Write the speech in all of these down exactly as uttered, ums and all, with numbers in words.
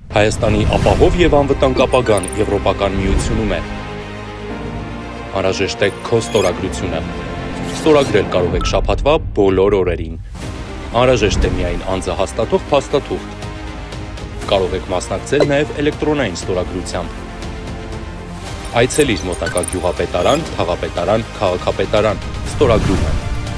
Հայաստանի ապահով և անվտանգ ապագան Եվրոպական միությունում է։ Անհրաժեշտ է քո ստորագրությունը։ Ստորագրել կարող եք շաբաթվա բոլոր օրերին։ Անհրաժեշտ է միայն անձահաստատող փաստաթուղթ։ Կարող եք մասնակցել նաև էլեկտրոնային ստորագրությամբ։ Այցելիր մոտակա գյուղապետարան, քաղաքապետարան, քաղաքապետարան, ստորագրումը։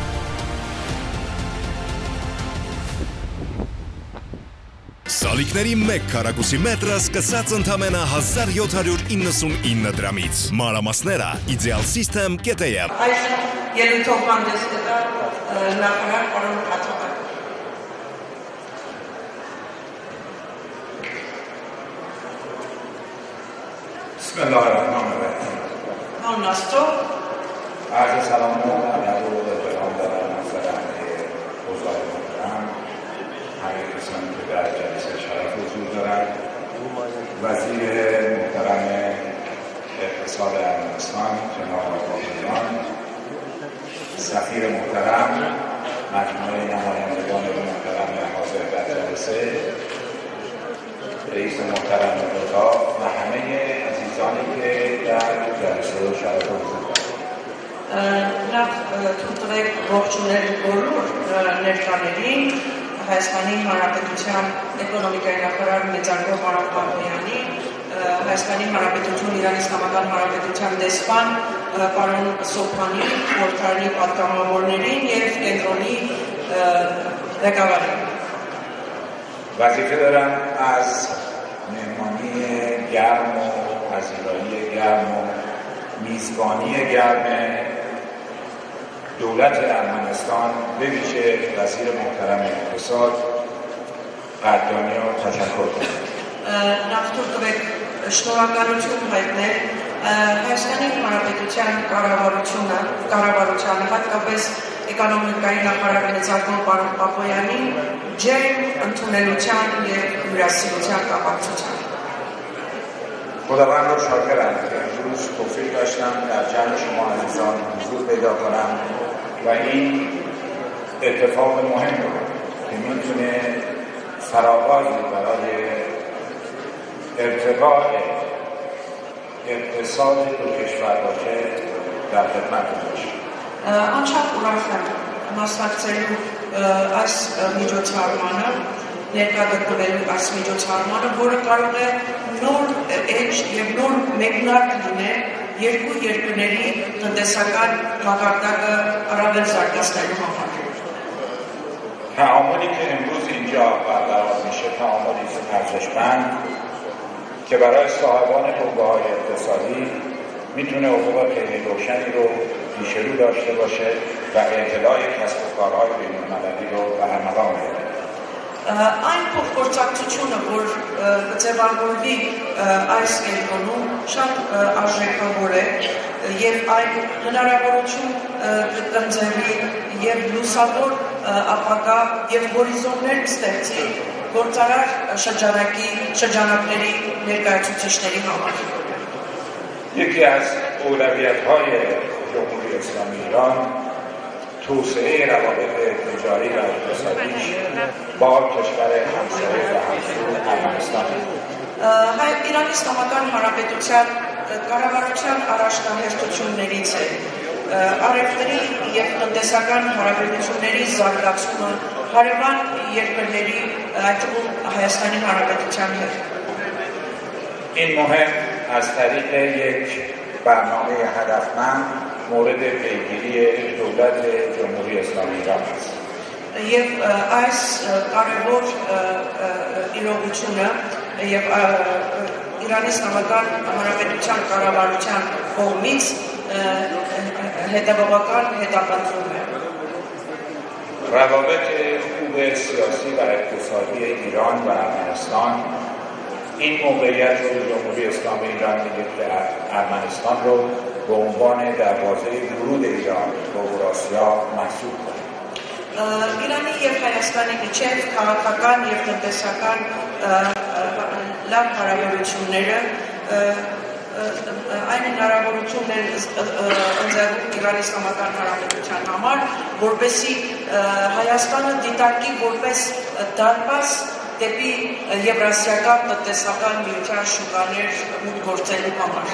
Սալիկների մեկ քառակուսի մետրը սկսած ընդամենը հազար յոթ հարյուր իննսունինը դրամից։ Մանրամասները Ideal System կետ է։ Այս ելույթով հանդես կտա նախարար պարոն Հացոբյանը։ Bismillahirrahmanirrahim. Հանուն Աստծո, Arz salamlar Anadolu Peygamberlerine selam بزرگان همه کسانی که در جلسه شرف حضور دارند وزیر محترم اقتصاد ارمنستان جناب آقایان سفیر محترم مجموعه نمایندگان محترم حاضر در جلسه رئیس محترم اتاق و همه عزیزانی که در جلسه شرف حضور دارند նախ թույլտվեք ողջունել բոլոր ներկաներին Հայաստանի Հանրապետության էկոնոմիկայի նախարար Մեծարգո Ղարաբաղյանի, Հայաստանի Հանրապետություն Իրանի Իսլամական Հանրապետության դեսպան պարոն Սոփանի, խորհրդարանի պատգամավորներին եւ կենտրոնի ղեկավարին։ وظیفه دارم از مهمانی گرم و پذیرایی گرم و میزبانی گرم دولت ارمنستان به ویژه وزیر محترم اقتصاد قدردانی و تشکر کنم. Նախ թույլտվեք շնորհակալություն հայտնել Հայաստանի Հանրապետության կառավարությունը, կառավարությանը, հատկապես էկոնոմիկայի նախարար Մեծարգո պարոն Պապոյանին ջերմ ընդունելության եւ հյուրասիրության կապակցությամբ։ خداوند رو شاکرم که امروز توفیق داشتم در جمع شما عزیزان حضور پیدا کنم و این اتفاق مهم رو که میتونه فراغازی برای ارتقاء اقتصاد دو کشور باشه در خدمت باشه. Անչափ ուրախ եմ մասնակցելու այս միջոցառմանը, ներկայացվելու այս միջոցառմանը, որը կարող է նոր էջ եւ նոր մեկնարկ լինել երկու երկրների տնտեսական մակարդակը առավել զարգացնելու համար։ تعاملی که امروز اینجا برقرار میشه تعاملی ارزشمند که برای صاحبان حقوق‌های اقتصادی میتونه حقوق خیلی روشنی رو پیش رو داشته باشه و اطلاع کسب و کارهای بین‌المللی رو به ارمغان بیاره. Այն փոխգործակցությունը, որ կձևավորվի այս կենտրոնում, շատ արժեքավոր է եւ այն հնարավորություն կընձեռի եւ լուսավոր ապագա եւ հորիզոններ կստեղծի գործարար շրջանակի շրջանակների ներկայացուցիչների համար։ یکی از اولویت‌های جمهوری اسلامی ایران توسعه روابط تجاری و اقتصادیش با کشور همسایه و همسو ارمنستان Իրանի Իսլամական Հանրապետության կառավարության առաջնահերթություններից է առևտրի եւ տնտեսական հարաբերությունների զարգացումը հարևան երկրների, այդ թվում Հայաստանի Հանրապետության հետ։ این مهم از طریق یک برنامه هدفمند مورد پیگیری دولت جمهوری اسلامی ایران است. Եվ այս կարևոր իրողությունը եւ Իրանի Իսլամական Հանրապետության կառավարության կողմից հետևողական հետապնդվում է։ روابط خوب سیاسی و اقتصادی ایران و ارمنستان این موقعیت رو جمهوری اسلامی ایران میگه که ارمنستان رو به عنوان دروازه ورود ایران به اوراسیا محسوب کنه. Իրանի եւ Հայաստանի միջև քաղաքական եւ տնտեսական լավ հարաբերությունները այն հնարավորությունն են ընձեռում Իրանի Իսլամական Հանրապետության համար, որպեսզի Հայաստանը դիտարկի որպես դարպաս դեպի Եվրասիական տնտեսական միության շուկաներ մուտք գործելու համար։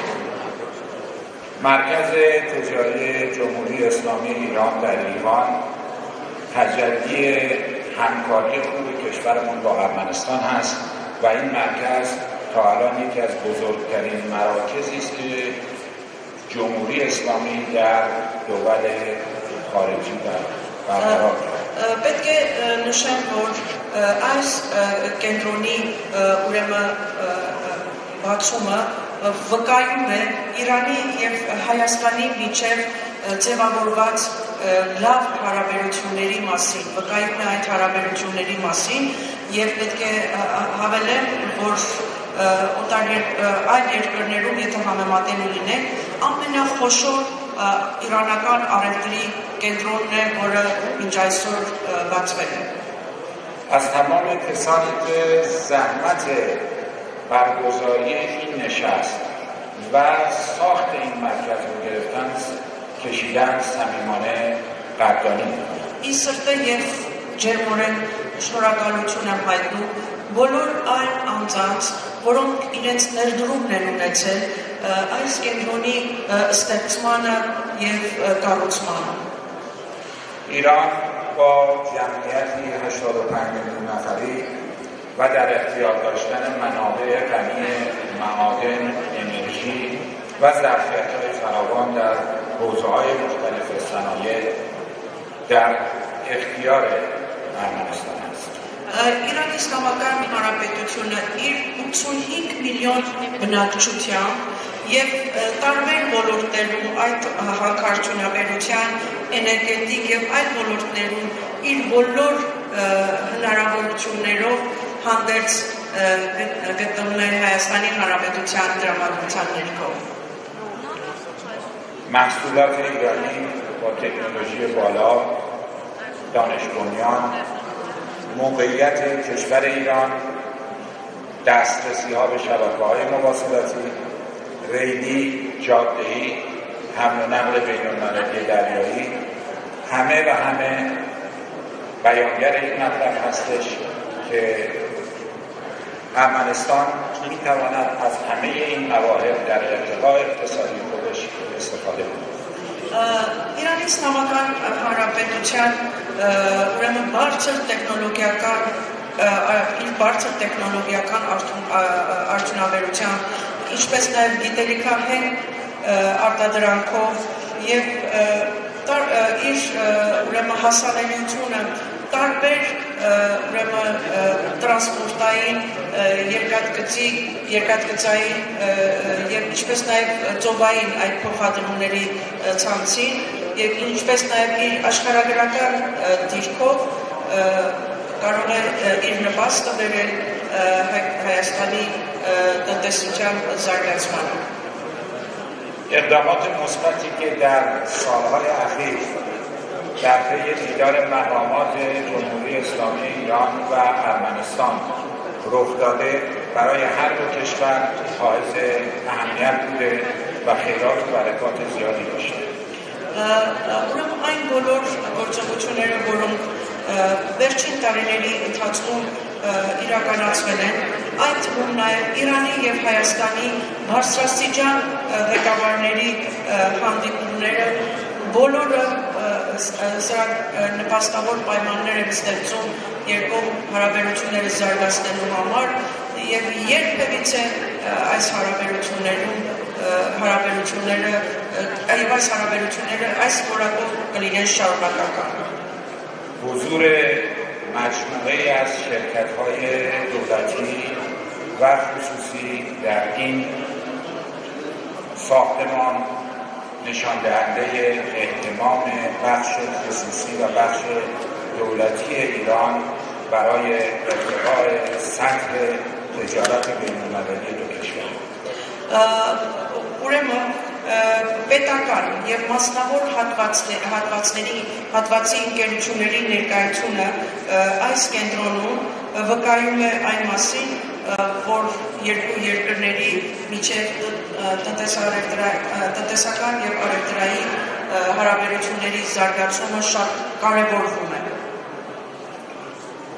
مرکز تجاری جمهوری اسلامی ایران در لیوان تجلی همکاری خوب کشورمون با ارمنستان هست و این مرکز تا الان یکی از بزرگترین مراکزی است که جمهوری اسلامی در دول خارجی برقرار کرد. Պետք է նշեմ, որ այս կենտրոնի ուրեմն բացումը վկայում է Իրանի եւ Հայաստանի միջև ձևավորված լավ հարաբերությունների մասին, վկայում է այդ հարաբերությունների մասին եւ պետք է հավելեմ, որ օտար այլ երկրներում, եթե համեմատելու լինենք, ամենախոշոր իրանական արևտրի կենտրոնն է, որը մինչ այսօր բացվել է։ از تمام کسانی که زحمت برگزاری این نشست و ساخت این مرکز رو گرفتن کشیدن صمیمانه قدردانی می‌کنم. Ի սրտե եւ ջերմորեն շնորհակալություն եմ հայտնում բոլոր այն անձանց, որոնք իրենց ներդրումն են ունեցել այս կենտրոնի ստեղծմանը եւ կառուցմանը։ ایران با جمعیتی هشتاد و پنج میلیون نفری و در اختیار داشتن منابع غنی معادن، انرژی و ظرفیت‌های فراوان در حوزه‌های مختلف صنایع در اختیار ارمنستان است. Իրանի Իսլամական Հանրապետությունը իր ութսունհինգ միլիոն բնակչությամբ եւ տարբեր ոլորտներում այդ հանքարդյունաբերության, էներգետիկ եւ այլ ոլորտներում իր բոլոր հնարավորություններով հանդերձ գտնվում է Հայաստանի Հանրապետության դրամատուրգիան ներքո։ محصولات ایرانی با تکنولوژی بالا، دانش بنیان، موقعیت کشور ایران، دسترسی ها به شبکه های مواصلاتی، ریلی، جاده‌ای، حمل و نقل بین المللی دریایی، همه و همه بیانگر این مطلب هستش که ارمنستان می تواند از همه این مواهب در ارتقاء اقتصادی خودش استفاده کند. Իրանի Իսլամական Հանրապետության ուրեմն բարձր տեխնոլոգիական իր բարձր տեխնոլոգիական արդյունաբերության, ինչպես նաև գիտելիքահեն արտադրանքով եւ իր ուրեմն հասանելիությունը տարբեր ուրեմն տրանսպորտային երկաթգծի երկաթգծային եւ ինչպես նաեւ ծովային այդ փոխադրումների ցանցին եւ ինչպես նաեւ իր աշխարհագրական դիրքով կարող է իր նպաստը բերել Հայաստանի տնտեսության զարգացմանը։ اقدامات مثبتی که در سالهای اخیر در پی دیدار مقامات جمهوری اسلامی ایران و ارمنستان رخ داده برای هر دو کشور حائز اهمیت بوده و خیرات و برکات زیادی داشته. Ուրեմն այն բոլոր գործողությունները, որոնք վերջին տարիների ընթացքում իրականացվել են, այդ թվում նաև Իրանի եւ Հայաստանի բարձրաստիճան ղեկավարների հանդիպումները, բոլորը սրանք նպաստավոր պայմաններ են ստեղծում երկկողմ հարաբերությունները զարգացնելու համար եւ երբևիցե այս հարաբերություններում հարաբերությունները այլ այս հարաբերությունները այս որակով կլինեն շարունակական։ حضور مجموعه‌ای از شرکت‌های دولتی و خصوصی در این ساختمان نشان دهنده اهتمام بخش خصوصی و بخش دولتی ایران برای ارتقاء سطح تجارت بین‌المللی دو کشور. Ուրեմն պետական եւ մասնավոր հատվածների հատվածի ընկերությունների ներկայությունը այս կենտրոնում վկայում է այն մասին, որ երկու երկրների միջև տնտեսական եւ առևտրային հարաբերությունների զարգացումը շատ կարեւորվում է։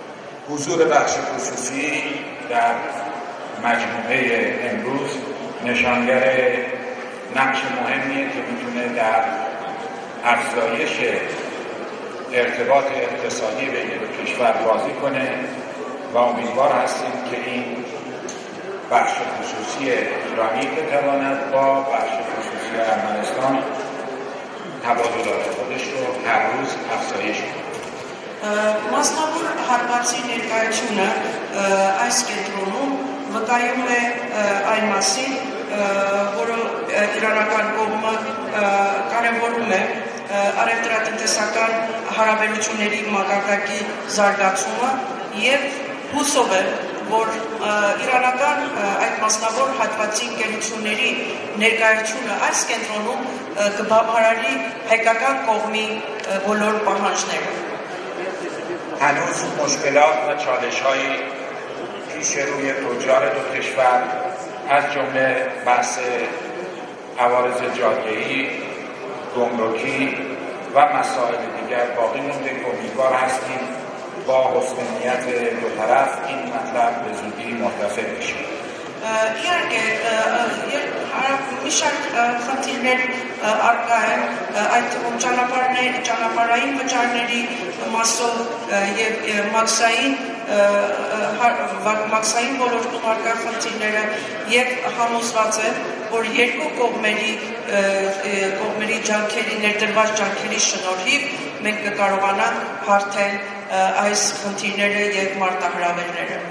حضور بخش خصوصی در مجموعه امروز نشانگر نقش مهمیه که میتونه در افزایش ارتباط اقتصادی بین دو کشور بازی کنه و امیدوار هستیم که این بخش خصوصی ایرانی بتواند با بخش خصوصی ارمنستان تبادلات خودش رو هر روز افزایش کنه. Մասնավոր հարվածի ներկայությունը այս կենտրոնում վկայում է այն մասին, որը իրանական կողմը կարևորում է առևտրատնտեսական հարաբերությունների մակարդակի զարգացումը եւ հուսով է, որ իրանական այդ մասնավոր հատվածի ընկերությունների ներկայությունը այս կենտրոնում կբավարարի հայկական կողմի բոլոր պահանջները. هنوز مشکلات و چالش‌هایی پیش روی تجار دو کشور از جمله بحث عوارض جاده‌ای، گمرکی و مسائل دیگر باقی مونده که امیدوار هستیم با حسن نیت دو طرف این مطلب به زودی مرتفع بشه. Իհարկե, մի շարք խնդիրներ առկա են այդ թվում ճանապարհային վճարների մասով եւ մաքսային մաքսային ոլորտում առկա խնդիրները եւ համոզված է, որ երկու կողմերի կողմերի ջանքերի ներդրված ջանքերի շնորհիվ մենք կկարողանանք հարթել այս խնդիրները եւ մարտահրավերները.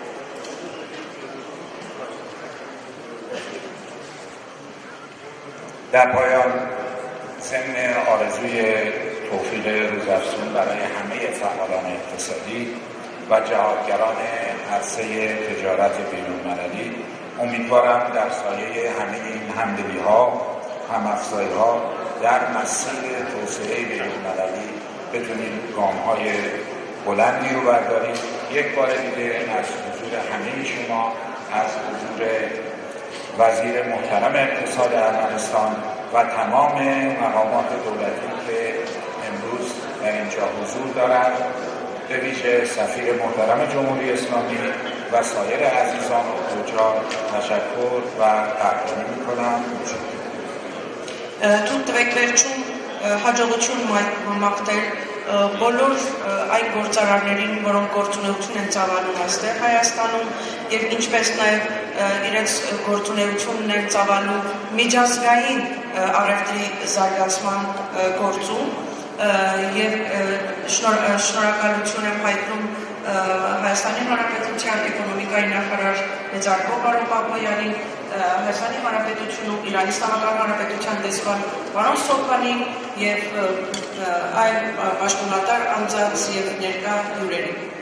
در پایان ضمن آرزوی توفیق روزافزون برای همه فعالان اقتصادی و جهادگران عرصه تجارت بین‌المللی امیدوارم در سایه همه این همدلی‌ها، هم‌افزایی‌ها در مسیر توسعه بین‌المللی بتونیم گام‌های بلندی رو برداریم. یک بار دیگه از حضور همه شما، از حضور وزیر محترم اقتصاد ارمنستان و تمام مقامات دولتی که امروز در اینجا حضور دارند، به ویژه سفیر محترم جمهوری اسلامی و سایر عزیزان و تجار تشکر و تقدیم می‌کنم. Թույլ տվեք վերջում հաջողություն մաղթել բոլոր այն գործարարներին, որոնք գործունեություն են ծավալում այստեղ Հայաստանում եւ ինչպես նաեւ իրենց գործունեությունն են ծավալում միջազգային առևտրի զարգացման գործում եւ շնորհակալություն եմ հայտնում Հայաստանի Հանրապետության էկոնոմիկայի նախարար Մեծարգո պարոն Պապոյանին, Հայաստանի Հանրապետությունում Իրանի Իսլամական Հանրապետության դեսպան պարոն Սոփանին եւ այլ պաշտոնատար անձանց եւ ներկա հյուրերին.